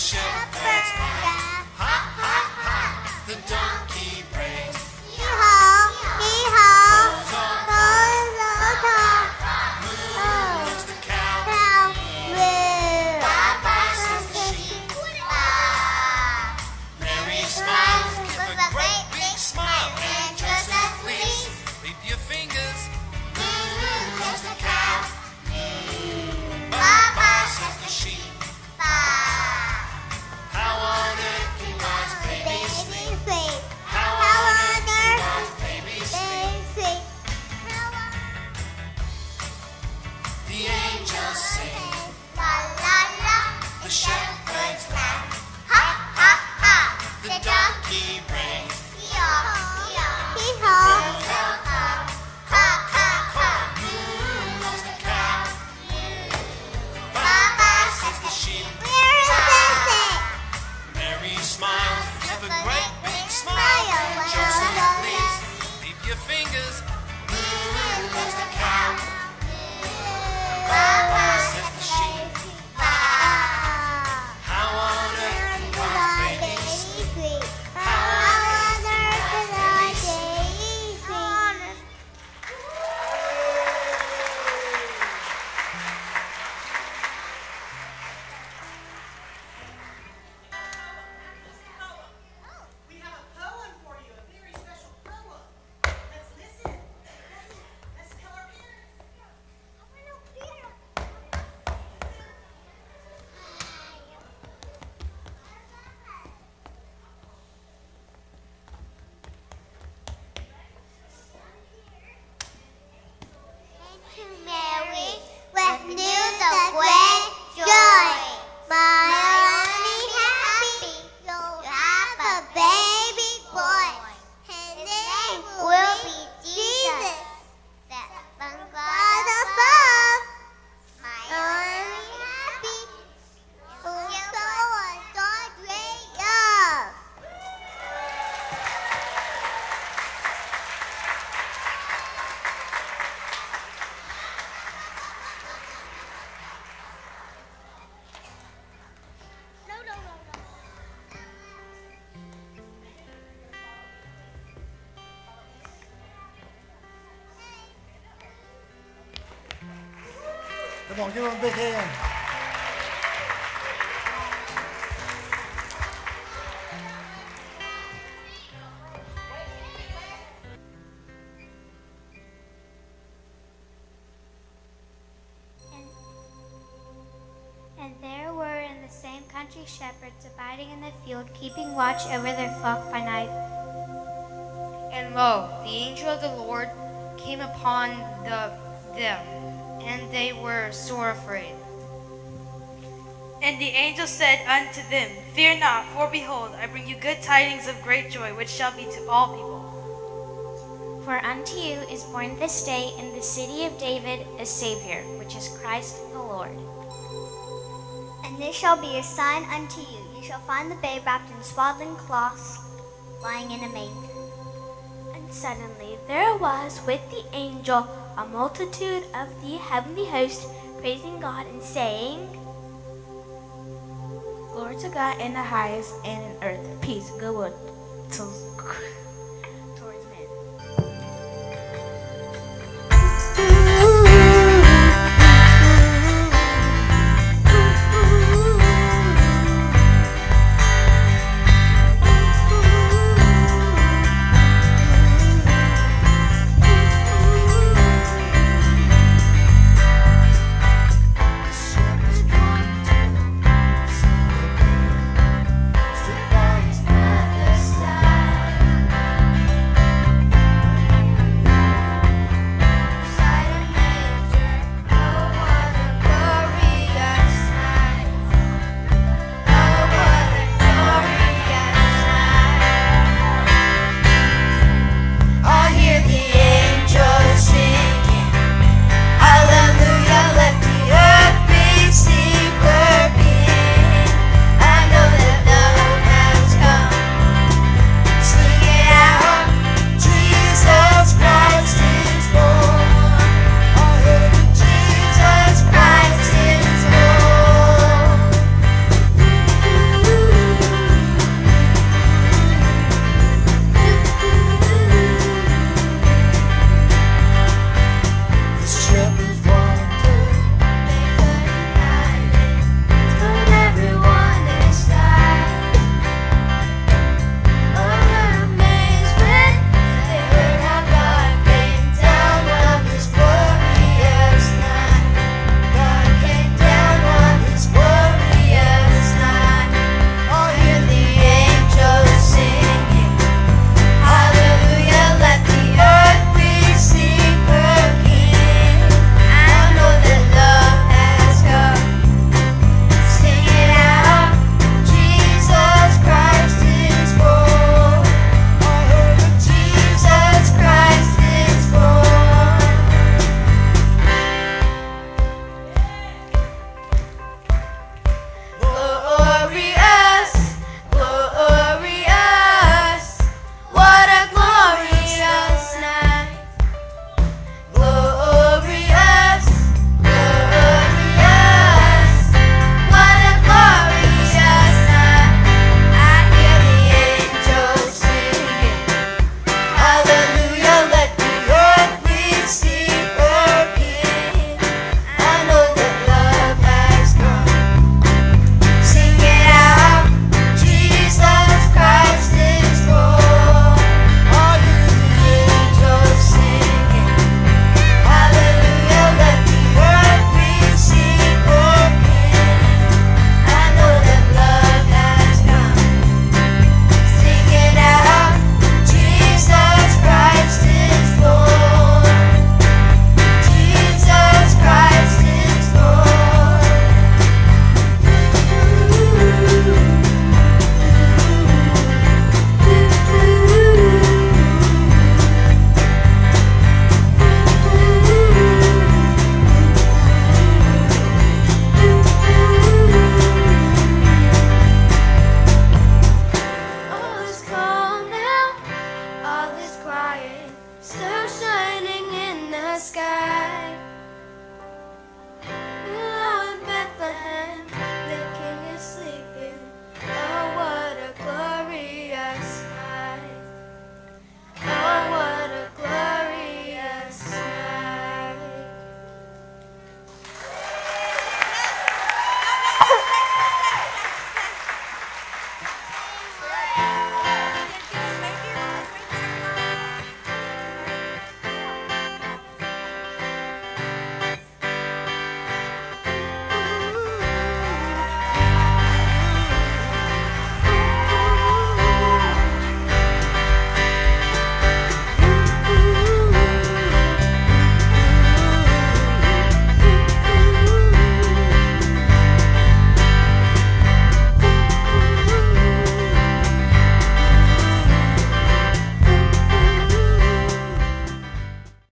shepherd's pie. Ha, ha, ha, the donkey brings. Hee-haw, hee-haw, Goes on, moves the cow. Bye-bye, says the sheep. Mary smiles, give a great big smile. And Joseph leaves, leap your fingers. Moo, goes the cow. Bye-bye, says the sheep. How on earth do God's babies sleep? How on earth do God's babies sleep? The angels sing, the shepherds laugh. Ha, ha, ha, the donkey brings. Moo, goes the cow. Bye-bye, says the sheep. Mary smiles, give a great big smile. Joseph leaves, leap your fingers. Moo, goes the cow. Bye-bye, says the sheep. How on earth do God's babies sleep? How on earth do God's babies sleep? We have a poem for you, a very special poem. Let's listen. Let's tell our parents. To Mary, with news of great joy, my only happy, you have a baby boy. His name will be Jesus, that from God above. My only happy, who show us God's great love. Come on, give them a big hand. And there were in the same country shepherds abiding in the field, keeping watch over their flock by night. And lo, the angel of the Lord came upon them, and they were sore afraid. And the angel said unto them, Fear not, for behold, I bring you good tidings of great joy, which shall be to all people. For unto you is born this day in the city of David a Savior, which is Christ the Lord. And this shall be a sign unto you. You shall find the babe wrapped in swaddling cloths, lying in a manger. And suddenly there was with the angel a multitude of the heavenly host, praising God and saying, Glory to God in the highest, and in earth peace, goodwill to